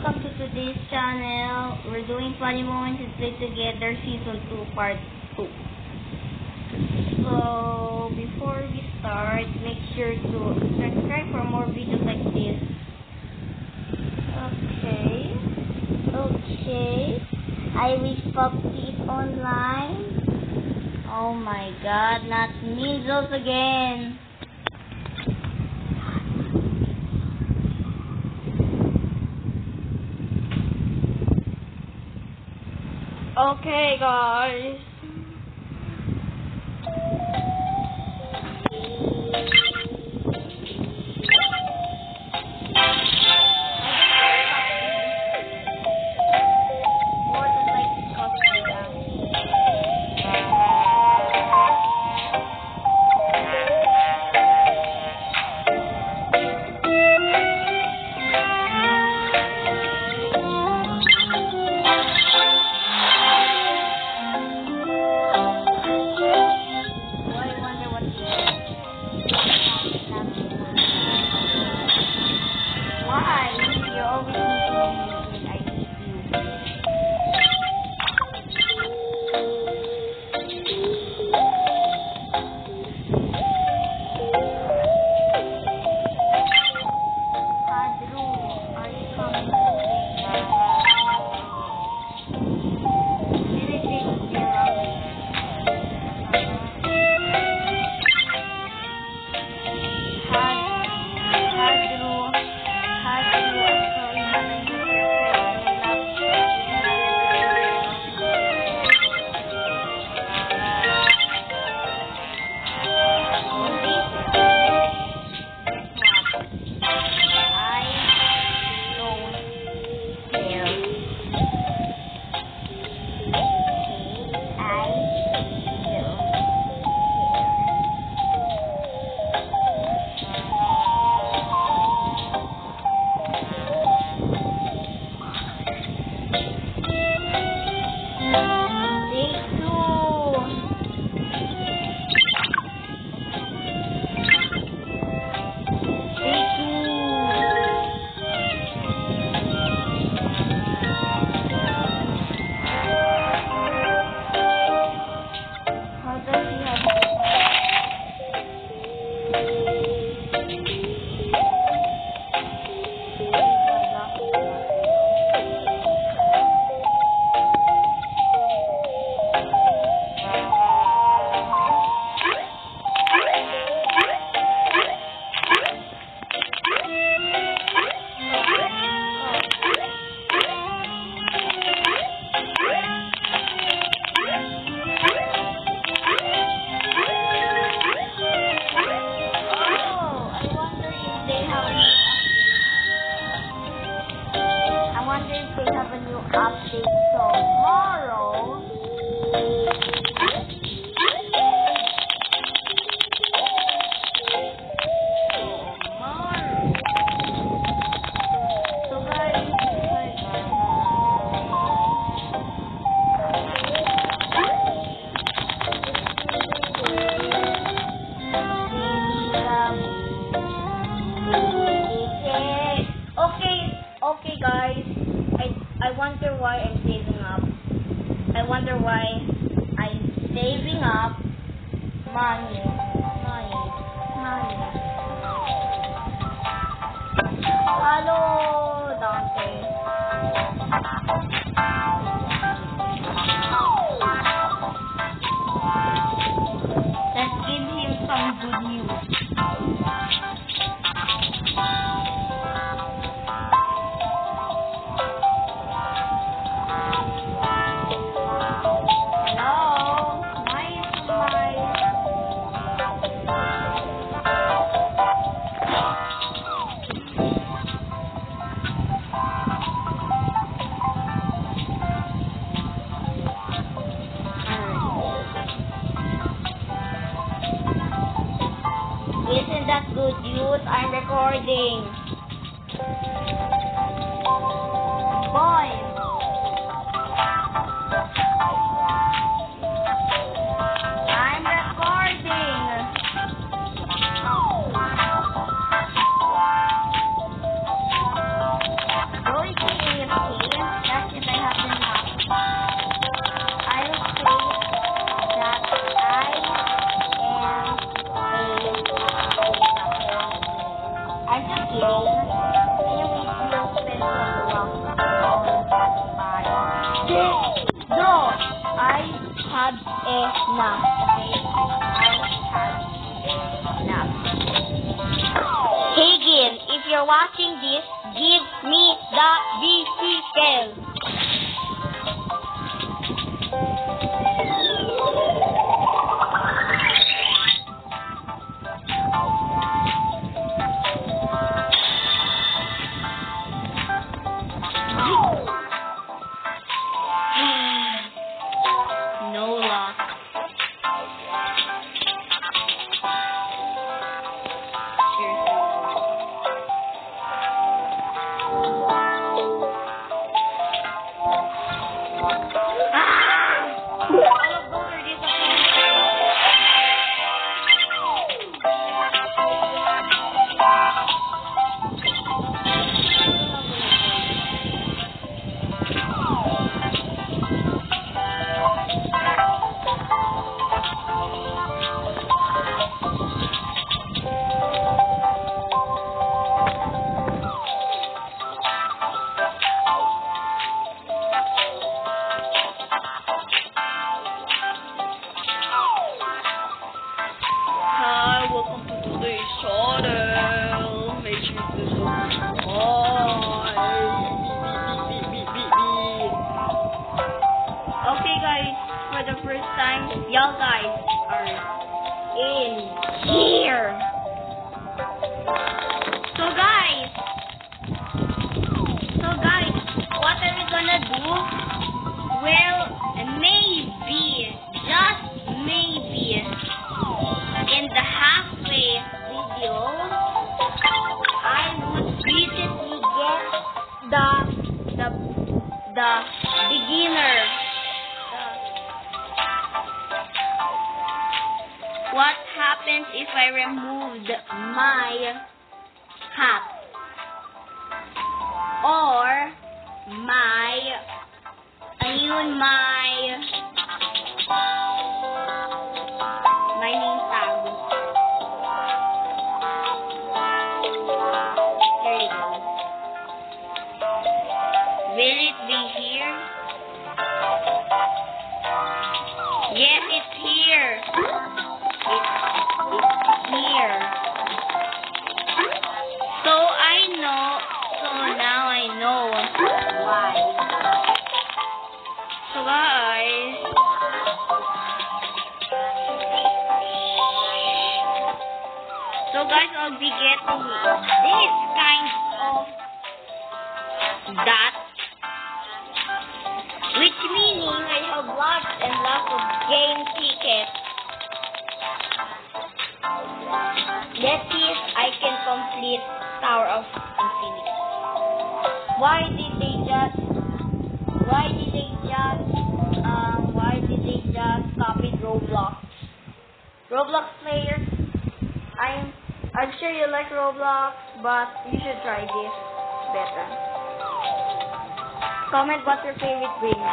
welcome to today's channel. We're doing Funny Moments and Play Together Season 2 Part 2. So, before we start, make sure to subscribe for more videos like this. Okay. Irish Puppy is online. Oh my god, not measles again. Okay, guys. Update tomorrow. So guys, okay guys. I wonder why I'm saving up. I wonder why I'm saving up money. Hello, Dante. Let's give him some good news. kidding. Anyways, we'll spend some luck on cat pie. Draw! I had enough. Okay? I had enough. Hey Gil, if you're watching this, give me the vehicle. No luck. Welcome to today's channel. Make sure to subscribe. Okay guys, for the first time, y'all guys are in here. So guys, what are we gonna do? Well, maybe, just maybe, in the halfway video, I would recently get the beginner. What happens if I removed my hat or my name tag? There you go. Will it be here? Yes, it's here. It's here. So now I know why. So guys, I'll be getting this kind of dot, which meaning I have lots and lots of game tickets. That is, I can complete Tower of Infinity. Why did they just copy Roblox? Roblox players, I'm sure you like Roblox, but you should try this better. Comment what's your favorite game.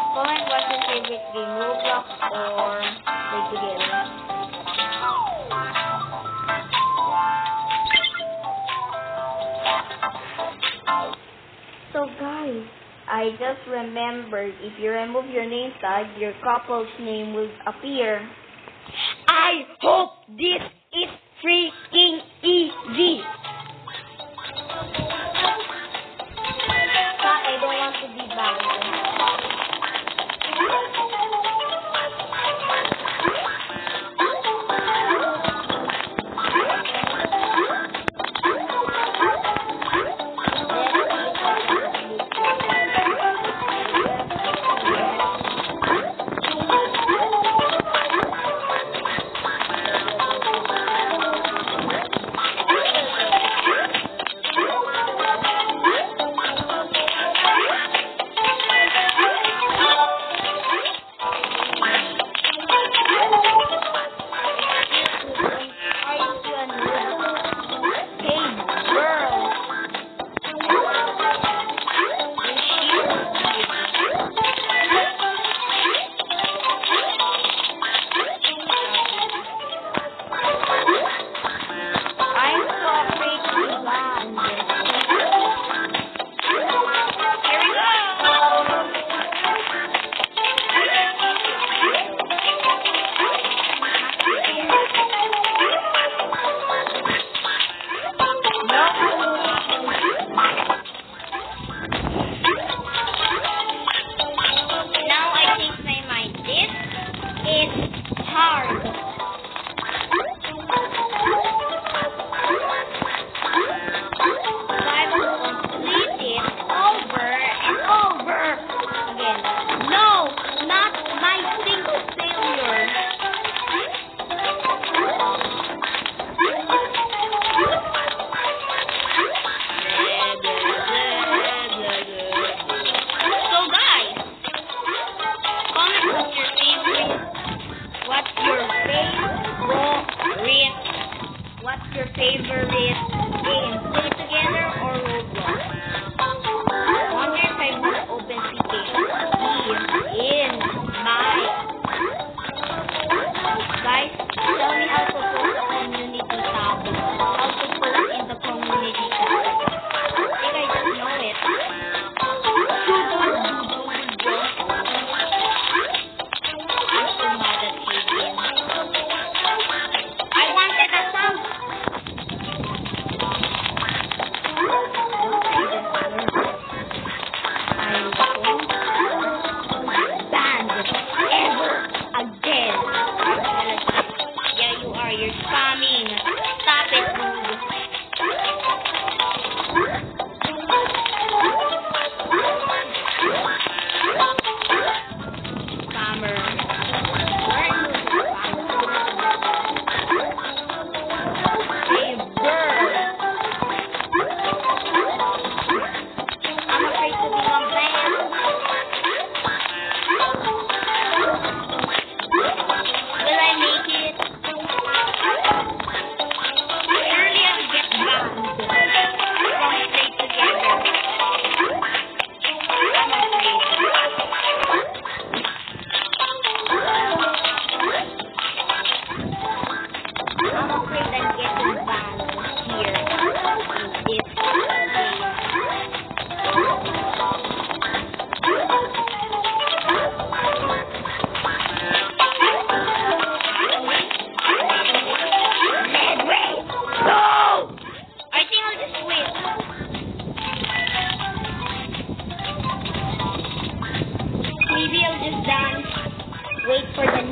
Roblox or Play Together. So guys, I just remembered, if you remove your name tag, your couple's name will appear. I hope this is freaking easy. But I don't want to be bad.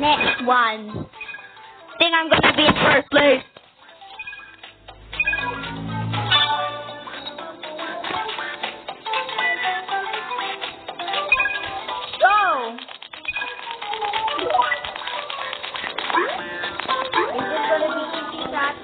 next one. Think I'm gonna be in first place. So, is this gonna be easy, Kat?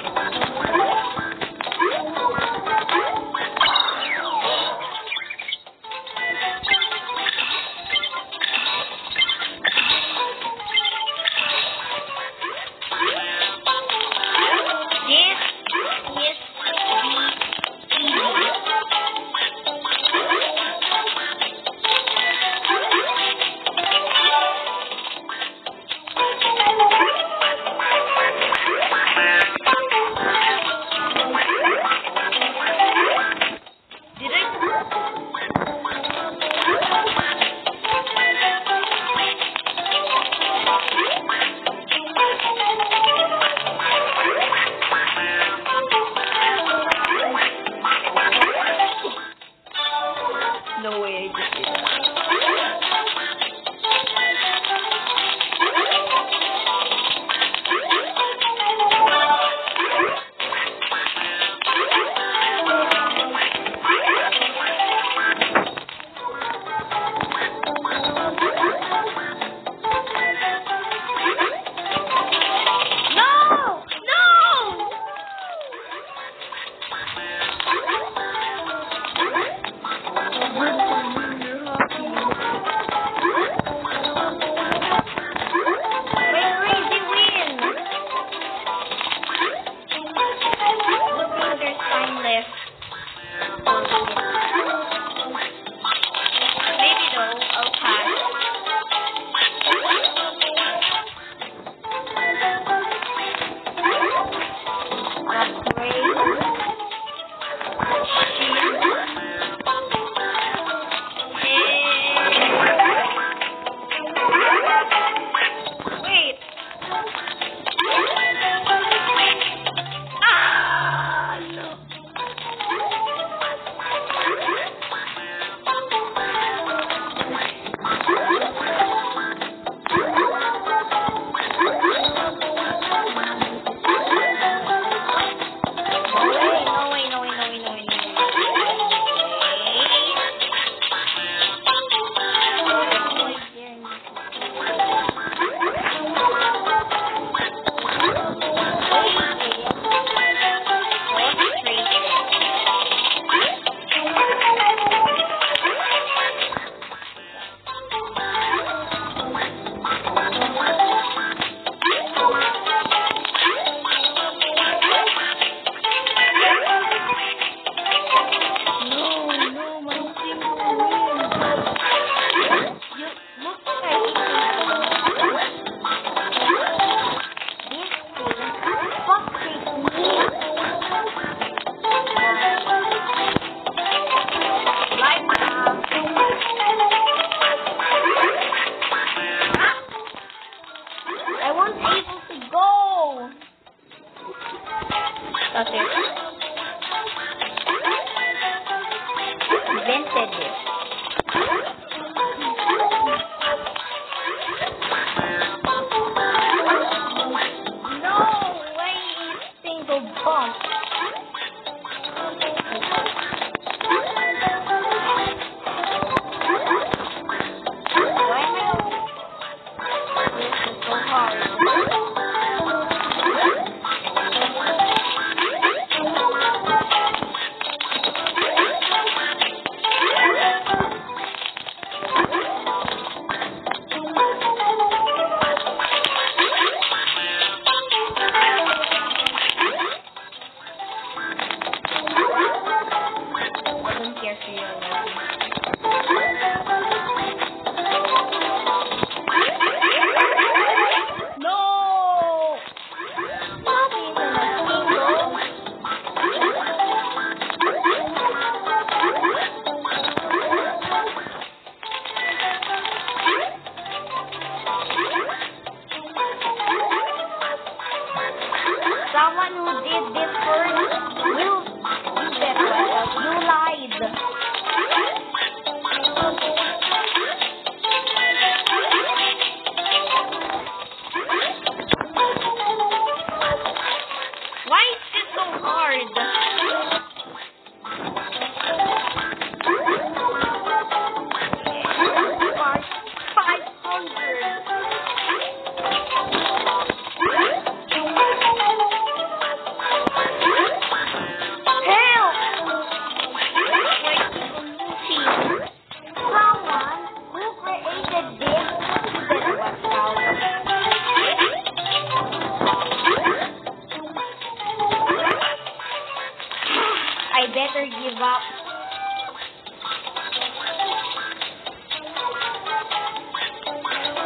No way, I just did that. No! No! That's it. Invented this. No way, single bump. Why am I? This is so hard.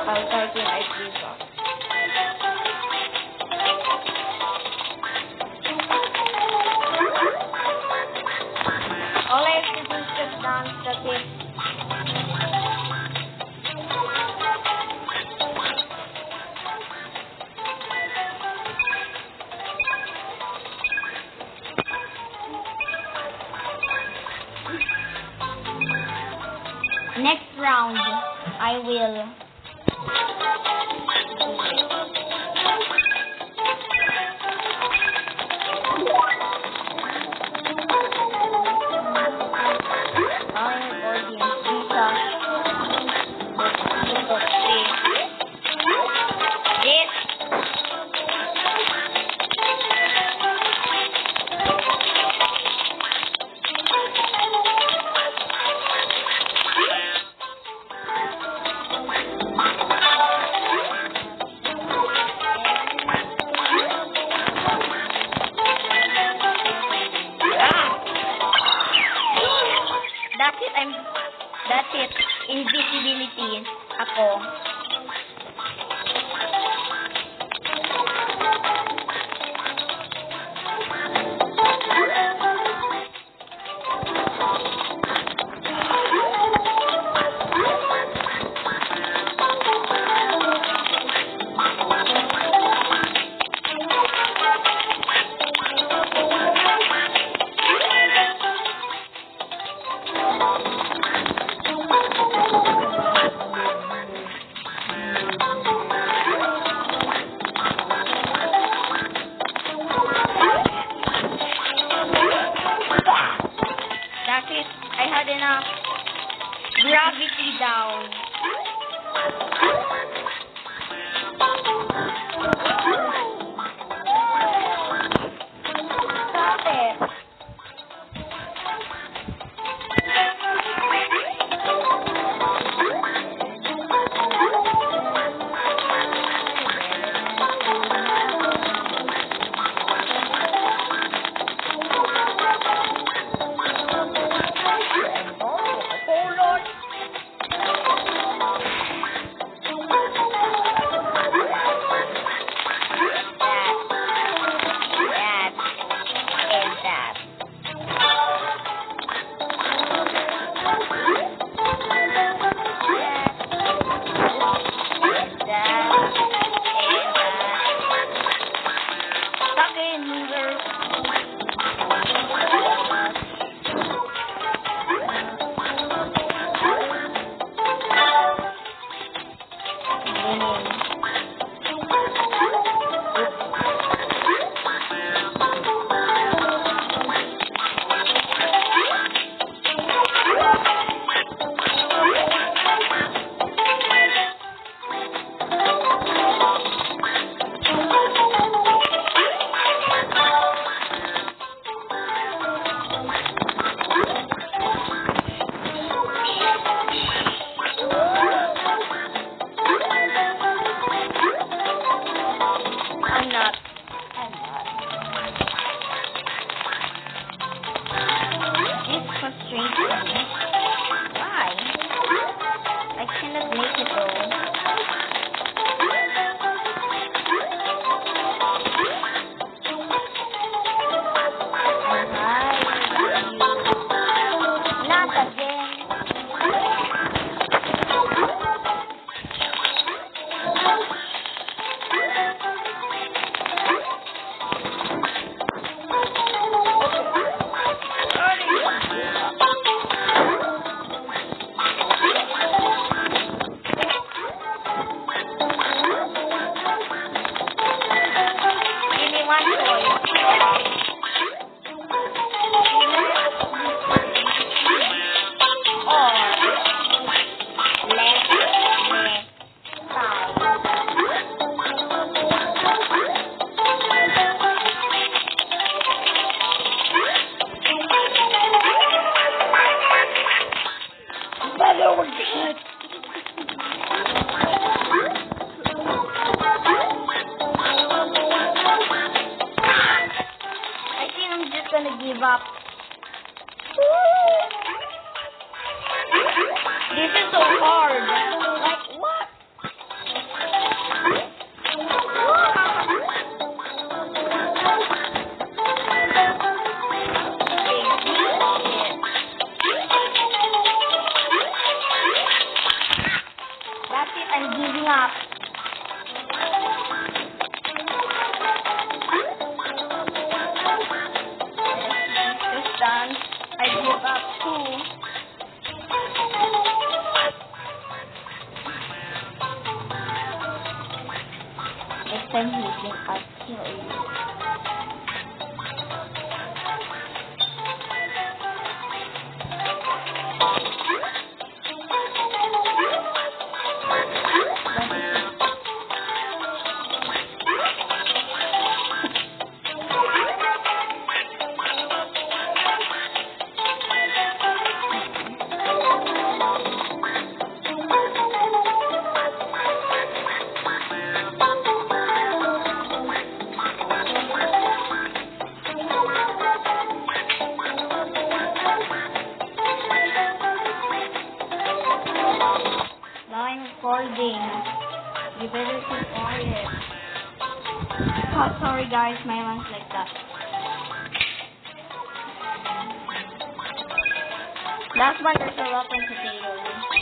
I'll try to type this up. All I have to do is just dance, that's it. Next round, I will that's it. Invisibility. Ako. That's it. I had enough gravity down. Stop it. Next time he's I'll kill you. Recording. You better keep quiet. Oh, sorry guys, my mind's like that. Last one, there's a rotten potato.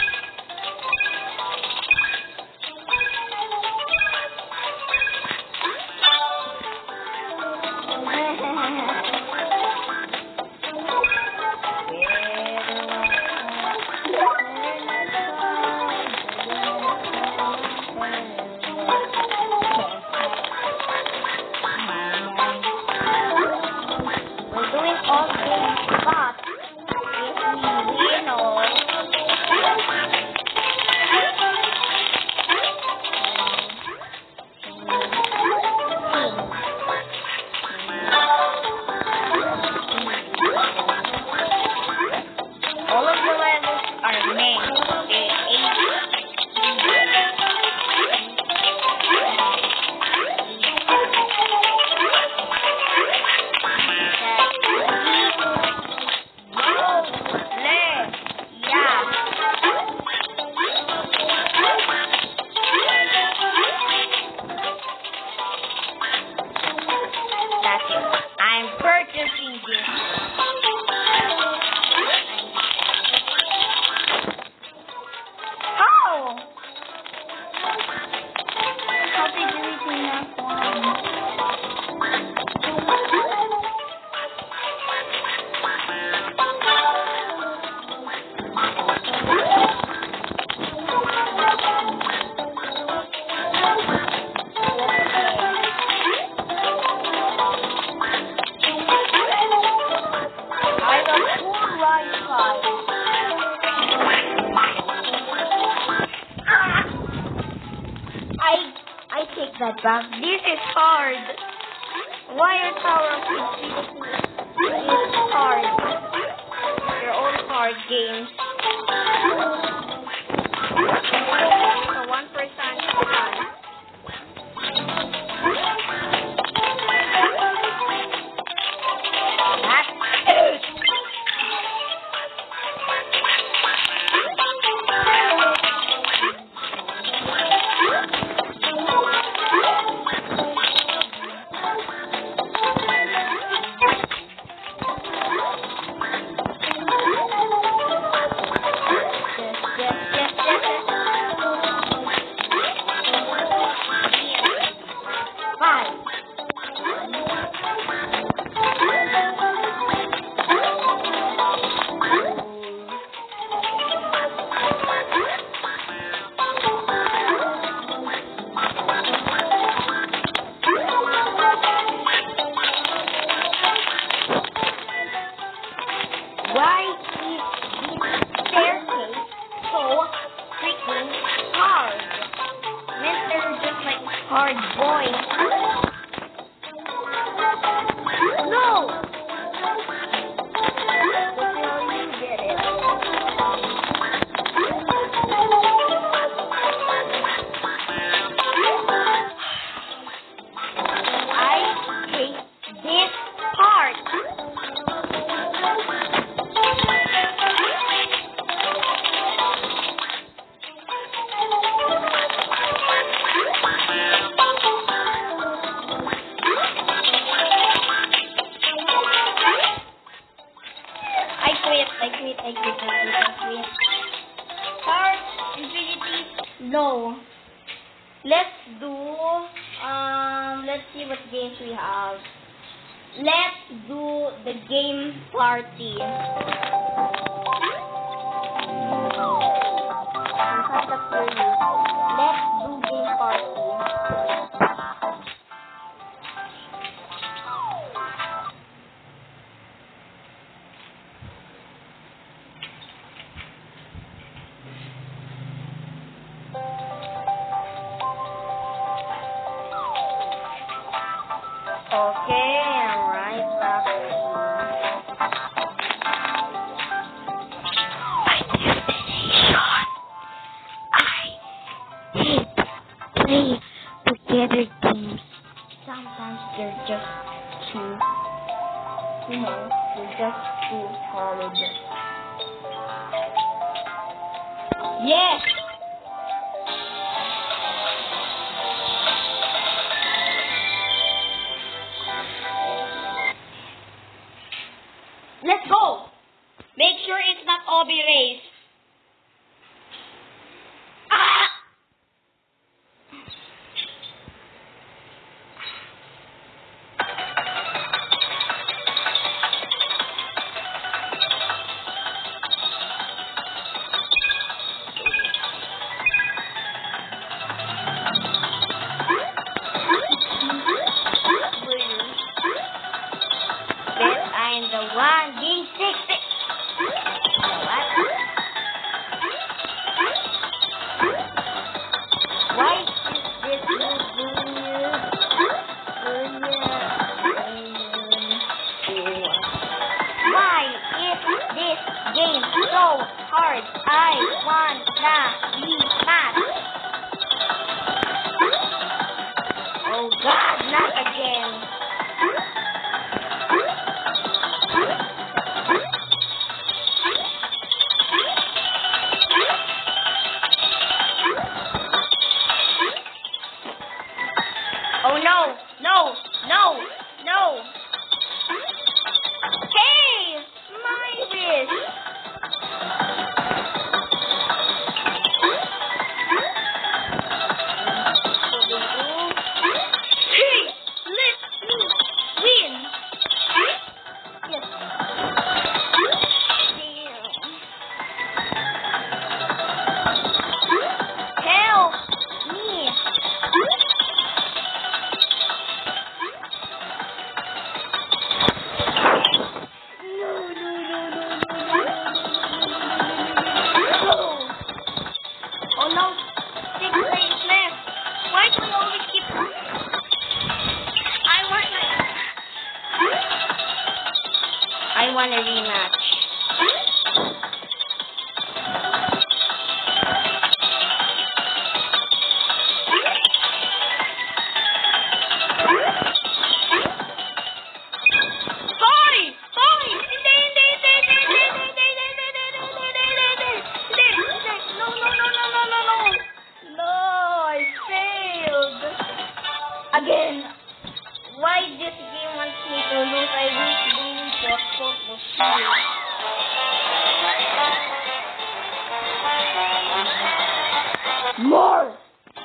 I'm purchasing this. How? How did you reach in that one? I take that back. This is hard. Wire Tower is hard. Your own hard games. So 1% done. Why is this staircase so freaking hard? Men, they're just like hard boys. No! Until you get it. I hate this part. I quit. Start infinity. No. Let's see what games we have. Let's do the game party. Yes! Let's go! Make sure it's not OB race. Ah! Bet I'm the one being sick. What? Why is this Why is this game so hard? I wanna rematch. Oh God, not again. Oh no, no, no, no. Hey, my wrist. Hey, let me win. Yes. Help me. Oh no, 6 seconds left. Why do we always keep... I want a rematch. Again, why this game wants me to lose? I wish Boom Pot was here. More!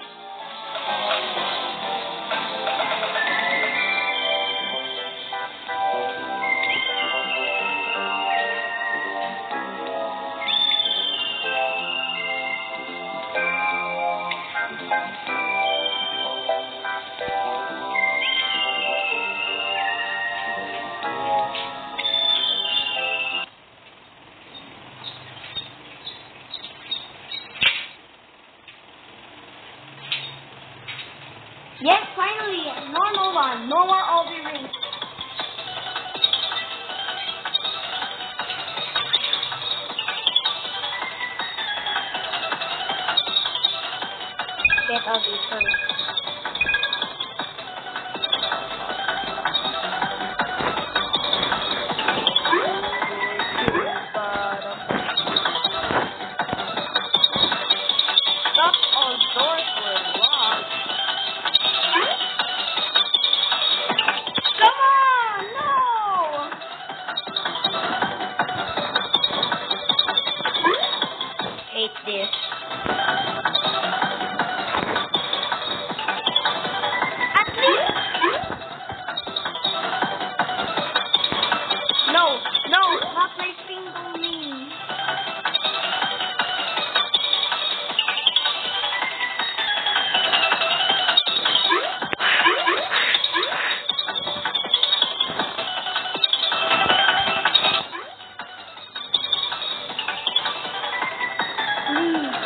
Yes, finally, normal one. No more all the rings. Get all these first. Stop, all doors were locked. Come on, no! Hate this. At least. No, no, not my single me. Please.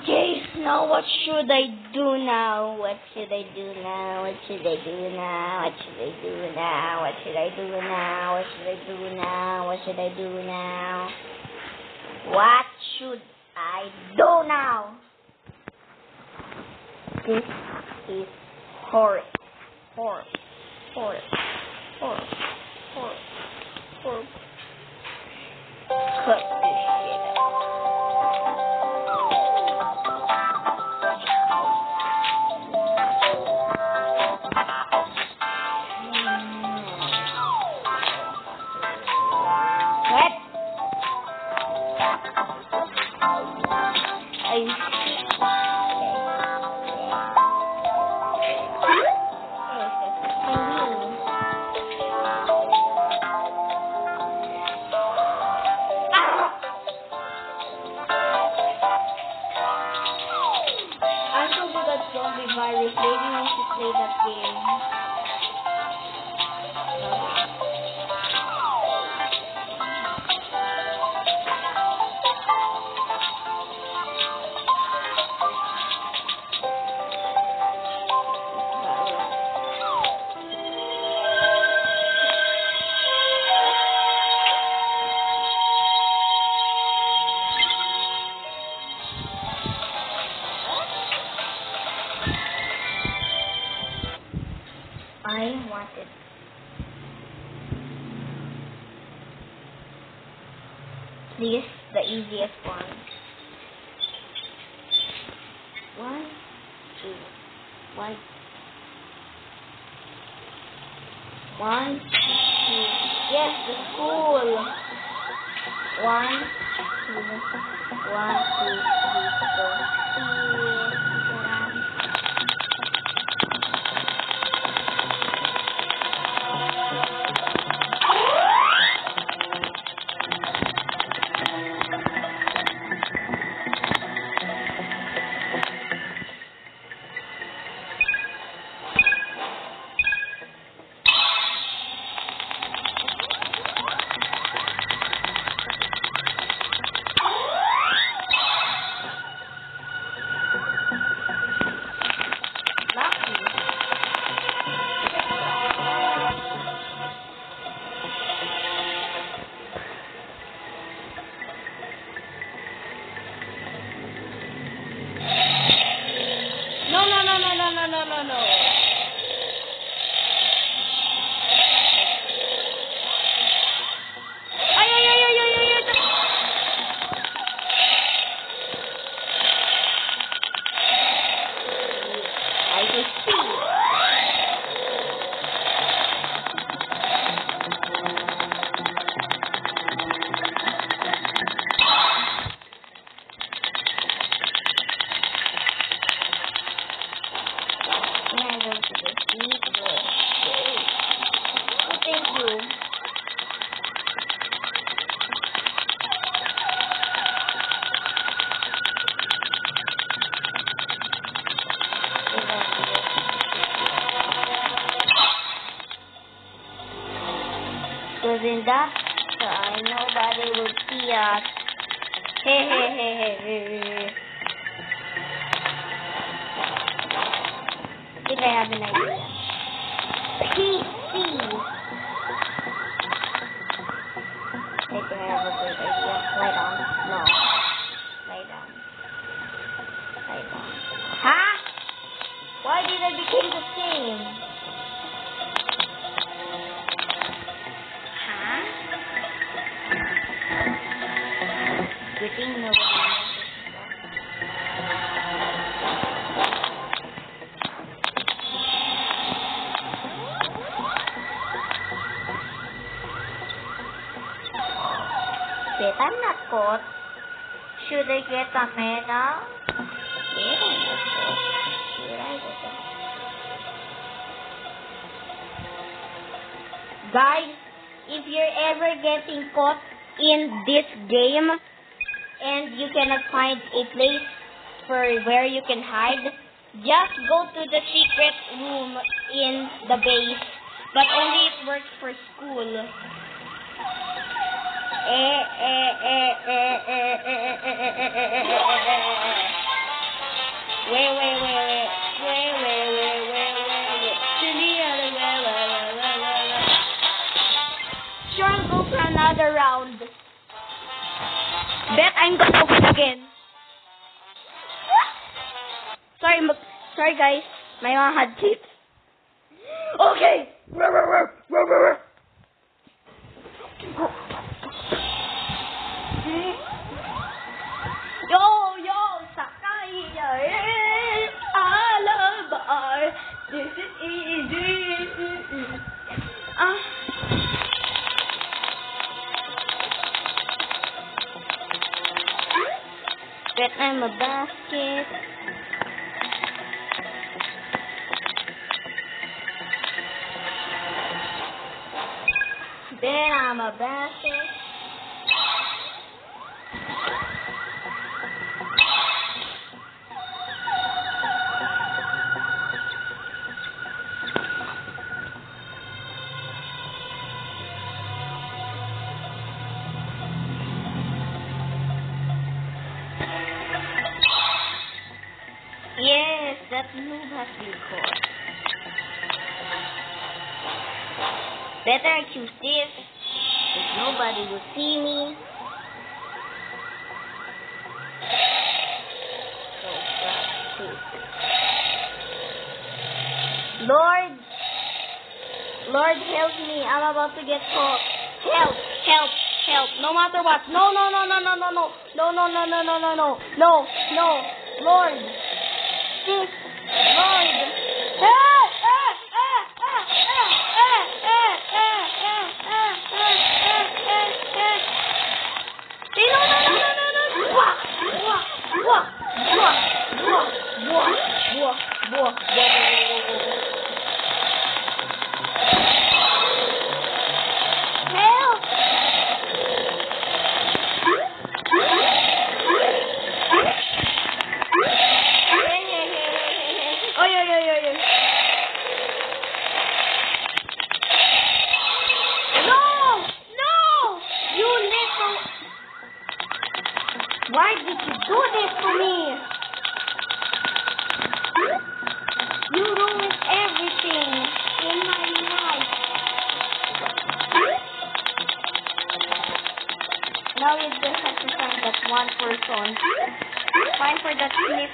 Okay, now what should I do now? What should I do now? What should I do now? What should I do now? What should I do now? What should I do now? What should I do now? What should I do now? This is horse. Horse. Horse. Horse. Horse. Horse. Cut this shit out. Zombie virus, baby wants to play that game. I want it. Please, the easiest one. 1, 2, 1. 1, 2. Yes, the school. 1, 2, 1, 2, 3, 4. No. I will see. Thank you. Because in that time, nobody will see us. Hey. I think I have an idea. PC. I think I have a great idea. Lie down. No. Lie down. Lie down. Huh? Why did I become the same? Huh? Good thing nobody knows. Wait, I'm not caught. Should I get a medal? Guys, if you're ever getting caught in this game and you cannot find a place for where you can hide, just go to the secret room in the base. But only it works for school. Sure, I'll go for another round. Bet I'm gonna win again. Sorry guys. My mom had tips. Okay. Yo, sakay alabar. This is easy. Bet I'm a basket. Bet I'm a basket. Yes, that move has been caught. Better I choose this, if nobody will see me. So Lord, help me. I'm about to get caught. Help. No matter what. No. Lord. Lord. Why did you do this to me? You ruined everything in my life. Now you just have to find that one person. Find for that snip.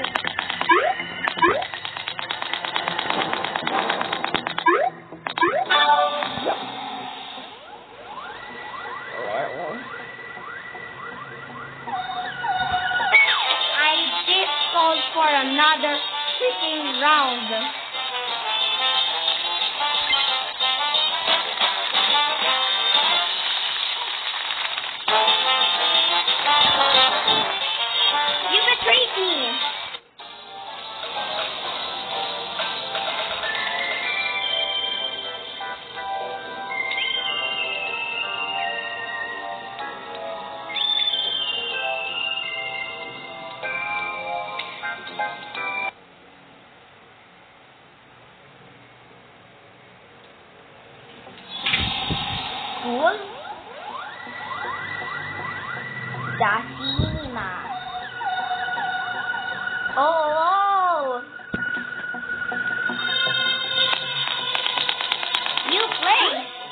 For another freaking round. You betrayed me. Cool. Dasima. Oh. You play.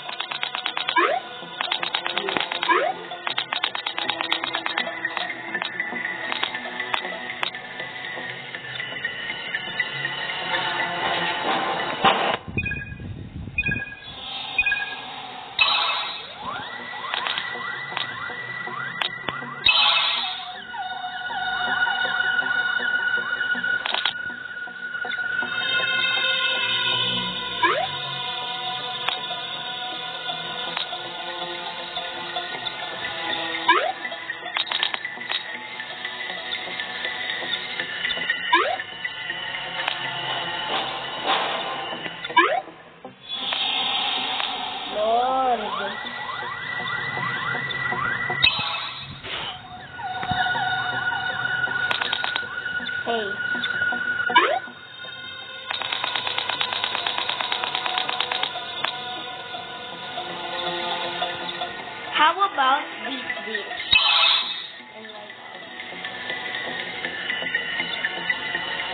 Hey. How about this bitch?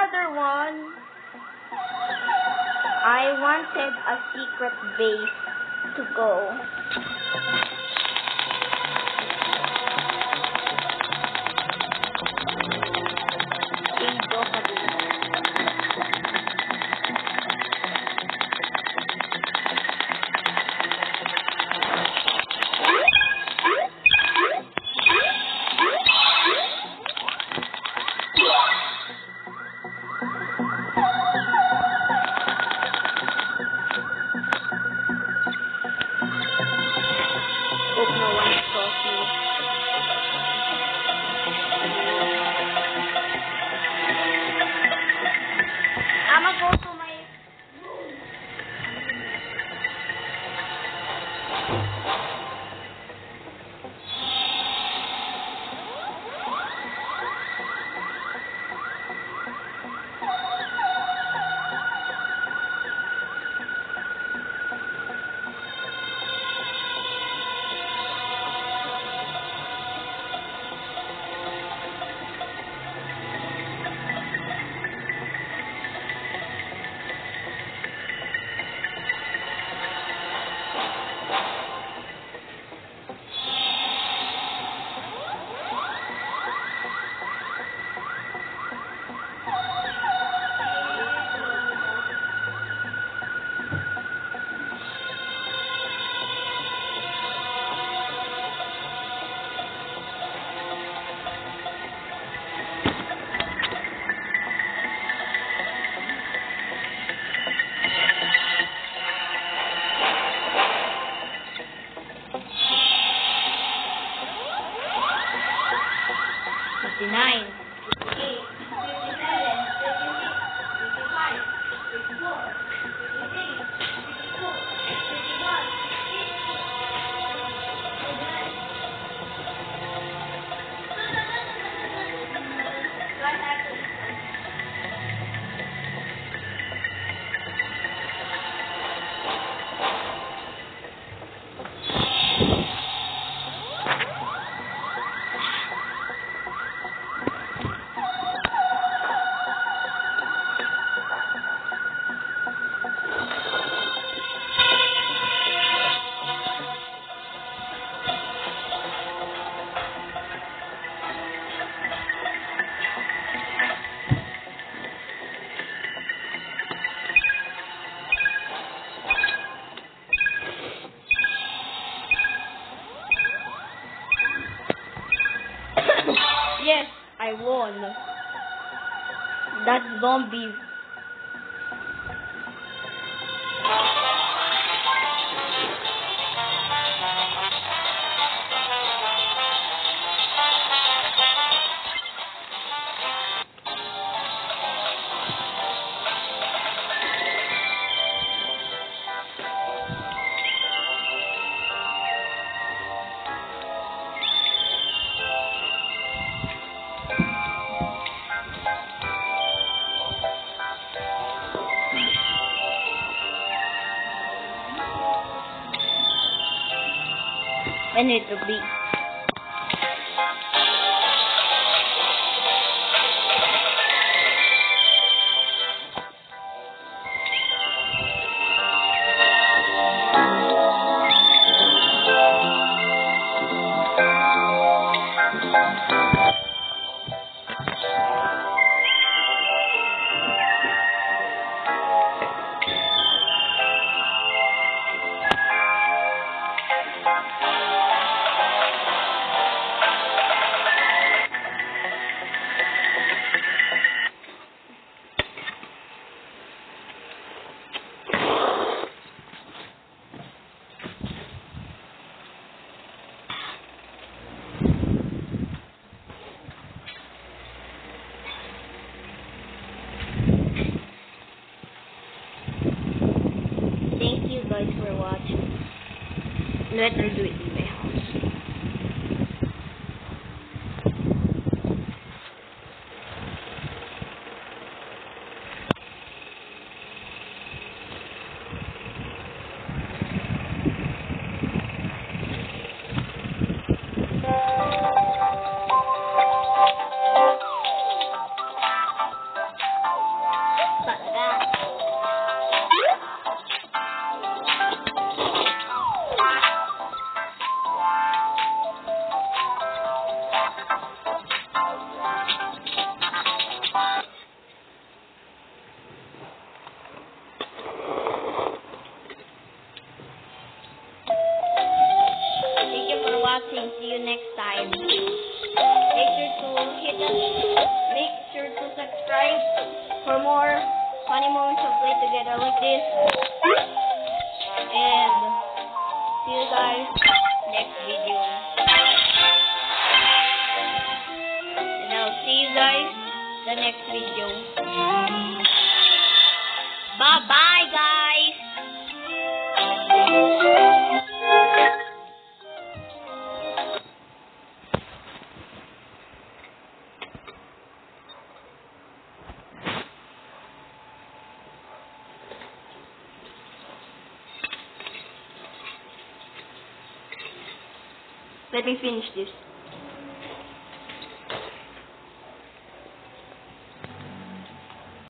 another one. I wanted a secret base to go. Hope no one calls me. I'ma go to my Yes, I won. That's zombies. I need to be. Thank you guys for watching. Let her do it in my house. funny moments of play together like this. And see you guys next video. And I'll see you guys the next video. Bye bye guys. Let me finish this.